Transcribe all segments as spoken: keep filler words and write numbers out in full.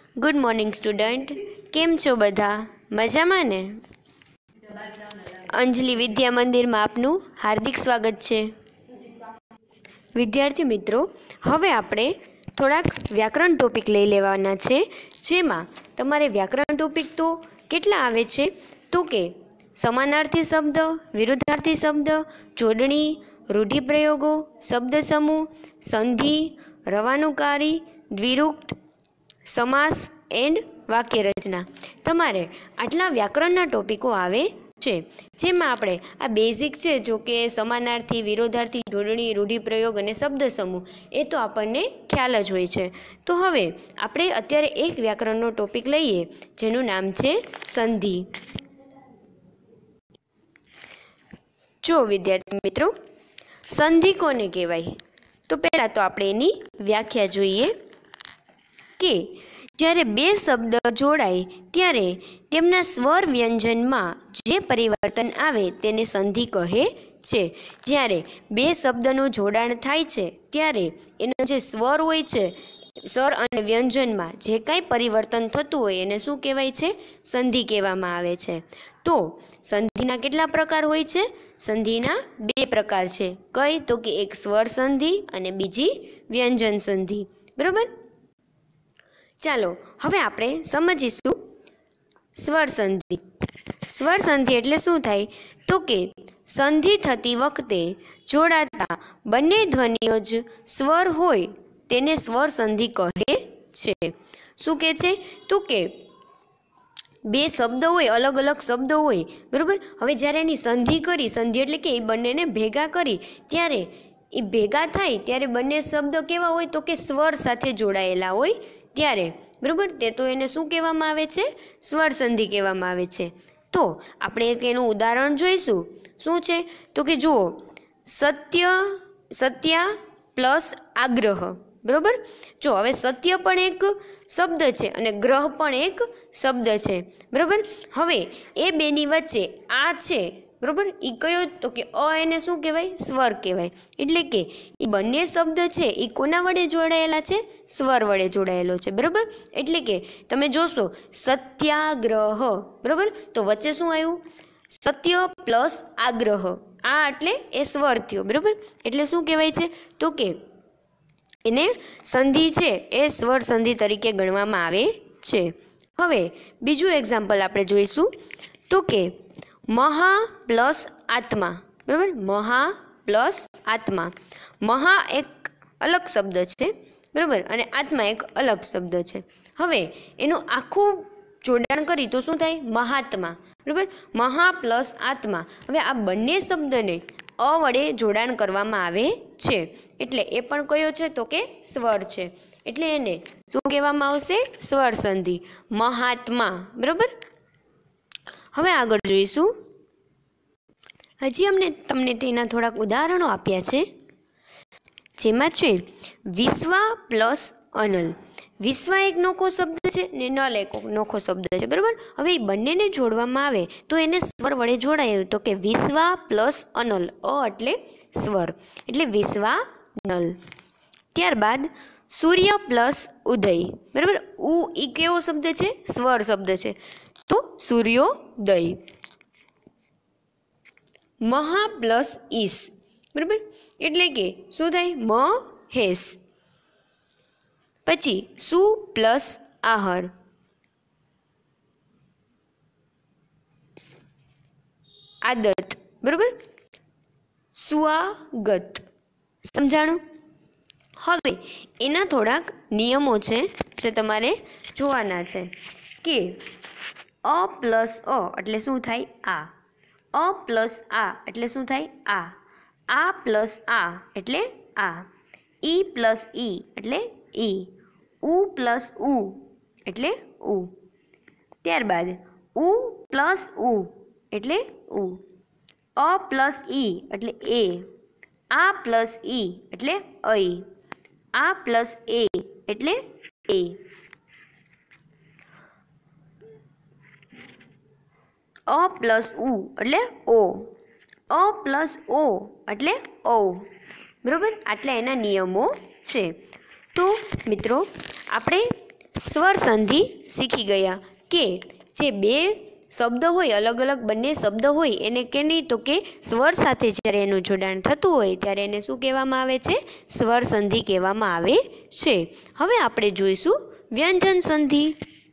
Good morning student, केम छो बधा मजामां ने? अंजलि विद्या मंदिर में आपनु हार्दिक स्वागत है। विद्यार्थी मित्रों, हवे आपणे थोड़ाक व्याकरण टॉपिक लई लेवाना छे, जेमां तमारे व्याकरण टॉपिक तो केटला आवे छे तो के समानार्थी शब्द, विरुद्धार्थी शब्द, जोडणी, रूढ़िप्रयोगो, शब्द समूह, संधि, रवानुकारी, द्विरुक्त, समास एंड वाक्य रचना। तमारे आटला व्याकरणना टॉपिको आवे छे, जेमां आपणे आ बेसिक छे, जो के समानार्थी, विरोधार्थी, जोडणी, रूढ़िप्रयोग अने शब्द समूह ए तो आपणने ख्याल ज होय छे। तो हवे आपणे अत्यारे एक व्याकरणनो टॉपिक लईए, जेनुं नाम छे संधि। जो विद्यार्थी मित्रों, संधि कोने कहेवाय? तो पहला तो आपणे एनी व्याख्या जोईए के ज्यारे बे शब्द जोड़ाय त्यारे तेमना स्वर व्यंजनमां जे परिवर्तन आवे तेने संधि कहे छे। ज्यारे बे शब्दनुं जोडाण थाय छे त्यारे एनो जे स्वर होय छे, स्वर अने व्यंजनमां जे कांई परिवर्तन थतुं होय एने शुं कहेवाय छे? संधि कहेवामां आवे छे। तो संधिना केटला प्रकार होय छे? संधिना बे प्रकार छे। कई? तो कि एक स्वर संधि अने बीजी व्यंजन संधि। बराबर? चालो हवे आपणे समजीशुं स्वर संधि। स्वर संधि एटले शुं थाय? तो के संधि थती वखते जोड़ाता बंने ध्वनिओ ज स्वर होय तेने स्वर संधि कहे छे। शुं कहे छे? तो के बे शब्द होय, अलग अलग शब्द होय, बराबर। हवे ज्यारे एनी संधि करी, संधि एटले के ए बंनेने भेगा करी त्यारे ए भेगा थाय त्यारे बंने शब्द केवा होय? तो के स्वर साथे जोड़ायेला होय त्यारे, बराबर। ते तो एने शुं कहेवामां आवे छे? स्वर संधि कहेवामां आवे छे। तो आपणे एक एनुं उदाहरण जोईशुं। शुं छे? तो के जुओ, सत्य सत्या प्लस आग्रह, बराबर। जो हवे सत्य पण एक शब्द छे अने ग्रह पण एक शब्द छे, बराबर। हवे ए बेनी वच्चे आ छे, बराबर। ई कयो? तो के अ एने शुं कहेवाय? स्वर कहेवाय। एटले के ई बंने शब्द छे ई कोना वडे जोड़ायेला छे? स्वर वडे जोड़ायेलो छे, बराबर। एटले के तमे जोशो सत्याग्रह, बराबर। तो वच्चे शुं आव्युं? सत्य प्लस आग्रह, आ एटले ए स्वर थयो, बराबर। एटले शुं कहेवाय छे? तो के एने संधि छे ए स्वर संधि तरीके गणवामां आवे छे। हवे बीजुं एक्जाम्पल आपणे जोईशुं। तो के महा प्लस आत्मा, बराबर। महा प्लस आत्मा। महा एक अलग शब्द छे, बराबर, अने आत्मा एक अलग शब्द छे। हवे एनुं आखुं जोडाण करी तो शुं थाय? महात्मा, बराबर। महा प्लस आत्मा। हवे आ बंने शब्दने अ वडे जोडाण करवामां आवे छे, एटले ए पण कयो छे? तो के स्वर छे। एटले एने शुं कहेवामां आवशे? स्वर संधि, महात्मा, बराबर। हवे आगळ जोईशुं। हजी अमने तमने तेना थोड़ाक उदाहरणो आप्या छे, जेमां छे विश्वा प्लस अनल। विश्वा एक नोखो शब्द छे ने नल एक नोखो शब्द छे, बराबर। हवे बंनेने जोड़वामां आवे तो एने स्वर वडे जोड़ाय। तो के विश्वा प्लस अनल, अ एटले स्वर, एटले विश्वा नल। त्यारबाद सूर्य प्लस उदय, बराबर। उ ई केवो शब्द छे? स्वर शब्द छे, तो सूर्योदय। महा प्लस ईश, बराबर। एटले के शुं थाय? महेश। पछी सु प्लस आहर, आदत, बराबर। स्वागत। समझाणुं? हवे एना थोड़ाक नियमो छे जे तमारे जोवाना छे के अ प्लस अ एटले शुं थाय? आ। अ प्लस आ एटले शुं थाय? आ। आ प्लस आ एटले आ। ई प्लस ई एटले ई। उ प्लस उ एटले उ। त्यारबाद उ प्लस उ एटले उ। अ प्लस ई एटले ए। आ प्लस ई एटले ऐ। आ प्लस ए एटले ए। अ प्लस उ एटले ओ। अ प्लस ओ एटले औ, बराबर। आटला एना नियमो छे। तो मित्रों, आपणे સ્વર સંધિ શીખી ગયા કે જે બે શબ્દ હોય, અલગ અલગ બંને શબ્દ હોય, એને કે નહીં તો કે સ્વર સાથે જ્યારે એનું જોડાણ થતું હોય ત્યારે એને શું કહેવામાં આવે છે? સ્વર સંધિ કહેવામાં આવે છે. હવે આપણે જોઈશું વ્યંજન સંધિ.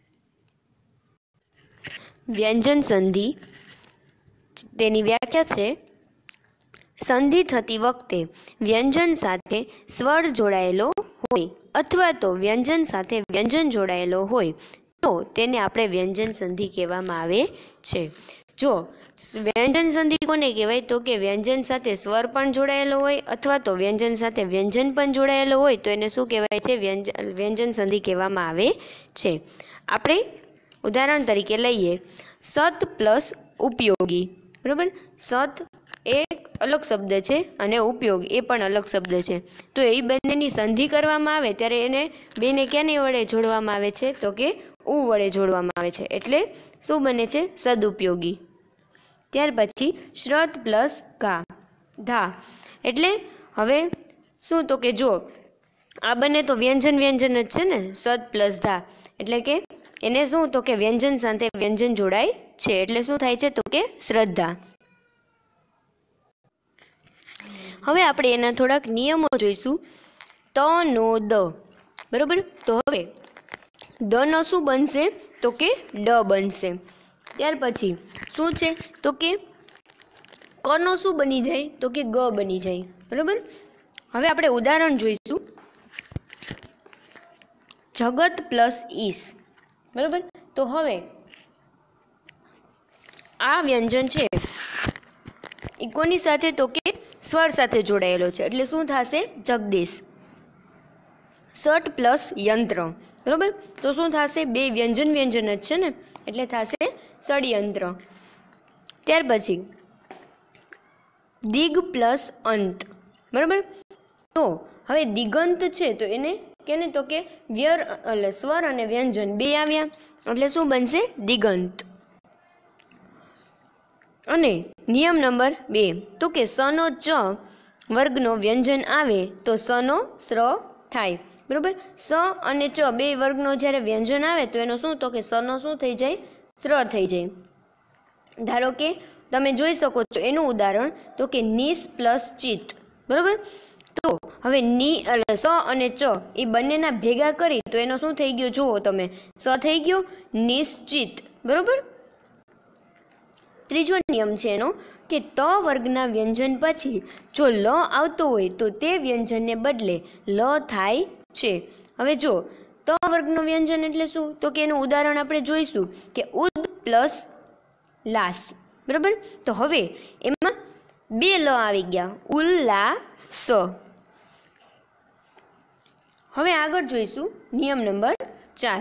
વ્યંજન સંધિ તેની વ્યાખ્યા છે, સંધિ થતી વખતે વ્યંજન સાથે સ્વર જોડાયેલો હોય અથવા તો વ્યંજન સાથે વ્યંજન જોડાયેલો હોય તો તેને આપણે વ્યંજન સંધિ કહેવામાં આવે છે. જો વ્યંજન સંધિ કોને કહેવાય? તો કે વ્યંજન સાથે સ્વર પણ જોડાયેલો હોય અથવા તો વ્યંજન સાથે વ્યંજન પણ જોડાયેલો હોય તો એને શું કહેવાય છે? વ્યંજન વ્યંજન સંધિ કહેવામાં આવે છે. આપણે ઉદાહરણ તરીકે લઈએ, સત પ્લસ ઉપયોગી. બરાબર, સત એક અલગ શબ્દ છે અને ઉપયોગ એ પણ અલગ શબ્દ છે. તો એ બંનેની સંધિ કરવામાં આવે ત્યારે એને બેને ક્યાંની વડે જોડવામાં આવે છે? તો કે ઉ વડે જોડવામાં આવે છે. એટલે શું બને છે? સદુપયોગી. ત્યાર પછી શ્રદ્ધ પ્લસ ઘા ધા. એટલે હવે શું? તો કે જો આ બંને તો વ્યંજન વ્યંજન જ છે ને, સદ પ્લસ ધા, એટલે કે એને શું? તો કે વ્યંજન સાથે વ્યંજન જોડાય છે એટલે શું થાય છે? તો કે શ્રદ્ધા. હવે આપણે એના થોડાક નિયમો જોઈશું. ત નો દ. બરાબર, તો હવે દ નો શું બનશે? તો કે ડ બનશે. ત્યાર પછી શું છે? તો કે ક નો શું બની જાય? તો કે ગ બની જાય. બરાબર, હવે આપણે ઉદાહરણ જોઈશું. જગત પ્લસ ઈસ. બરાબર, તો હવે આ વ્યંજન છે એ કોની સાથે? તો કે સ્વર સાથે જોડાયેલો છે એટલે શું થશે? જગદીશ. સટ પ્લસ યંત્ર. બરાબર, તો શું થશે? બે વ્યંજન વ્યંજન જ છે ને એટલે થશે ષડયંત્ર. ત્યાર પછી દિગ પ્લસ અંત. બરાબર, તો હવે દિગંત છે તો એને કેને? તો કે વ્યર એટલે સ્વર અને વ્યંજન બે આવ્યા એટલે શું બનશે? દિગંત. અને નિયમ નંબર બે, તો કે સનો ચ વર્ગનો વ્યંજન આવે તો સનો સ્ર થાય. બરાબર, સ અને ચ બે વર્ગનો જ્યારે વ્યંજન આવે તો એનો શું? તો કે સનો શું થઈ જાય? સ્ર થઈ જાય. ધારો કે તમે જોઈ શકો છો એનું ઉદાહરણ, તો કે નિસ પ્લસ ચિત. બરાબર, તો હવે ની એટલે સ અને ચ એ બંનેના ભેગા કરી તો એનો શું થઈ ગયો? જુઓ તમે, સ થઈ ગયો નિશ્ચિત. બરાબર, ત્રીજો નિયમ છે એનો કે ત વર્ગના વ્યંજન પછી જો લ આવતો હોય તો તે વ્યંજનને બદલે લ થાય છે. હવે જો ત વર્ગનું વ્યંજન એટલે શું? તો કે એનું ઉદાહરણ આપણે જોઈશું કે ઉદ પ્લસ લાસ. બરાબર, તો હવે એમાં બે લ આવી ગયા, ઉલ્લાસ. હવે આગળ જોઈશું નિયમ નંબર ચાર.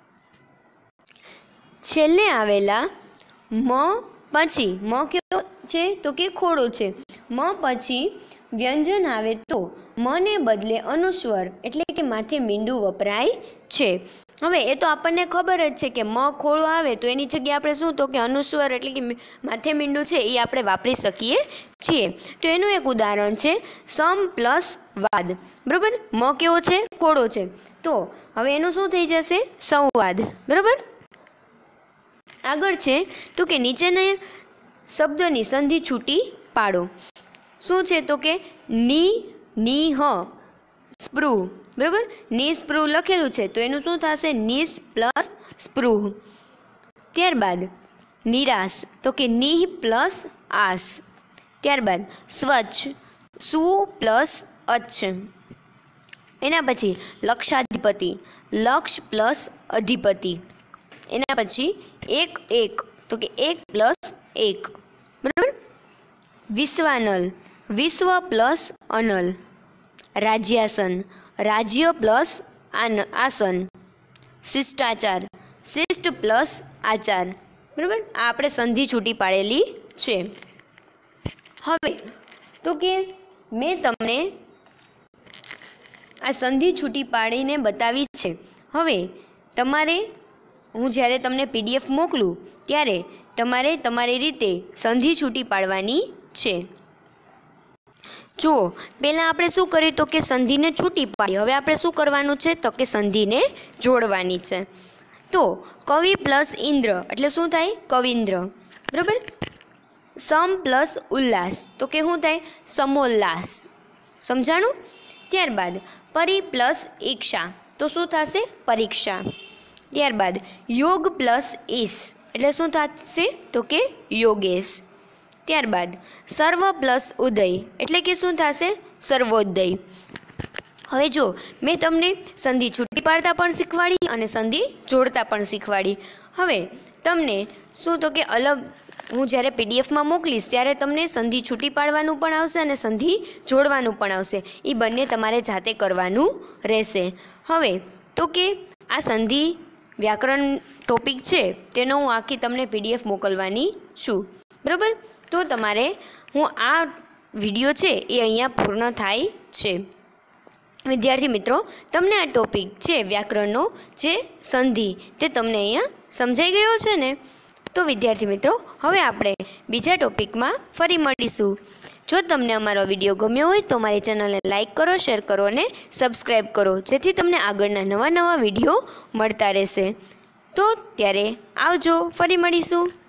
છેલ્લે આવેલા મ પછી, મ કેવો છે? તો કે ખોડો છે. મ પછી વ્યંજન આવે તો મને બદલે અનુસ્વર એટલે કે માથે મીંડું વપરાય છે. હવે એ તો આપણને ખબર જ છે કે મ ખોળો આવે તો એની જગ્યાએ આપણે શું? તો કે અનુસ્વર એટલે કે માથે મીંડું છે એ આપણે વાપરી શકીએ છીએ. તો એનું એક ઉદાહરણ છે સમ પ્લસ વાદ. બરાબર, મ કેવો છે? ખોડો છે. તો હવે એનું શું થઈ જશે? સંવાદ. બરાબર, આગળ છે તો કે નીચેના શબ્દની સંધિ છૂટી પાડો. શું છે? તો કે ની ની હ સ્પૃહ. બરાબર, નિસ્પૃહ લખેલું છે તો એનું શું થશે? નિસ પ્લસ સ્પૃહ. ત્યારબાદ નિરાશ, તો કે નિહ પ્લસ આસ. ત્યારબાદ સ્વચ્છ, સુ પ્લસ અચ્છ. એના પછી લક્ષાધિપતિ, લક્ષ પ્લસ અધિપતિ. એના પછી એક એક, તો કે એક પ્લસ એક. બરાબર, વિશ્વાનલ, વિશ્વ પ્લસ અનલ. રાજ્યાસન, રાજ્ય પ્લસ આન આસન. શિષ્ટાચાર, શિષ્ટ પ્લસ આચાર. બરાબર, આ આપણે સંધિ છૂટી પાડેલી છે. હવે તો કે મેં તમને આ સંધિ છૂટી પાડીને બતાવી છે. હવે તમારે હું જ્યારે તમને પીડીએફ મોકલું ત્યારે તમારે તમારી રીતે સંધિ છૂટી પાડવાની છે. જુઓ, પહેલાં આપણે શું કર્યું તો કે સંધિને છૂટી પાડી. હવે આપણે શું કરવાનું છે તો કે સંધિને જોડવાની છે. તો કવિ પ્લસ ઇન્દ્ર એટલે શું થાય? કવિન્દ્ર. બરાબર. સમ પ્લસ ઉલ્લાસ તો કે શું થાય? સમોલ્લાસ. સમજાણું? ત્યારબાદ પરી પ્લસ ઈક્ષા તો શું થશે? પરીક્ષા. ત્યારબાદ યોગ પ્લસ ઈશ એટલે શું થશે તો કે યોગેશ. ત્યારબાદ સર્વ પ્લસ ઉદય એટલે કે શું થશે? સર્વોદય. હવે જો મેં તમને સંધિ છૂટી પાડતા પણ શીખવાડી અને સંધિ જોડતા પણ શીખવાડી. હવે તમને શું તો કે અલગ હું જ્યારે પીડીએફમાં મોકલીશ ત્યારે તમને સંધિ છૂટી પાડવાનું પણ આવશે અને સંધિ જોડવાનું પણ આવશે. એ બંને તમારે જાતે કરવાનું રહેશે. હવે તો કે આ સંધિ વ્યાકરણ ટોપિક છે તેનો હું આખી તમને પીડીએફ મોકલવાની છું. બરાબર. તો તમારે હું આ વિડીયો છે એ અહીંયા પૂર્ણ થાય છે. વિદ્યાર્થી મિત્રો, તમને આ ટોપિક છે વ્યાકરણનો જે સંધિ તે તમને અહીંયા સમજાઈ ગયો છે ને? તો વિદ્યાર્થી મિત્રો, હવે આપણે બીજા ટોપિકમાં ફરી મળીશું. જો તમને અમારો વિડીયો ગમ્યો હોય તો મારી ચેનલને લાઇક કરો, શેર કરો અને સબસ્ક્રાઈબ કરો, જેથી તમને આગળના નવા નવા વિડીયો મળતા રહેશે. તો ત્યારે આવજો, ફરી મળીશું.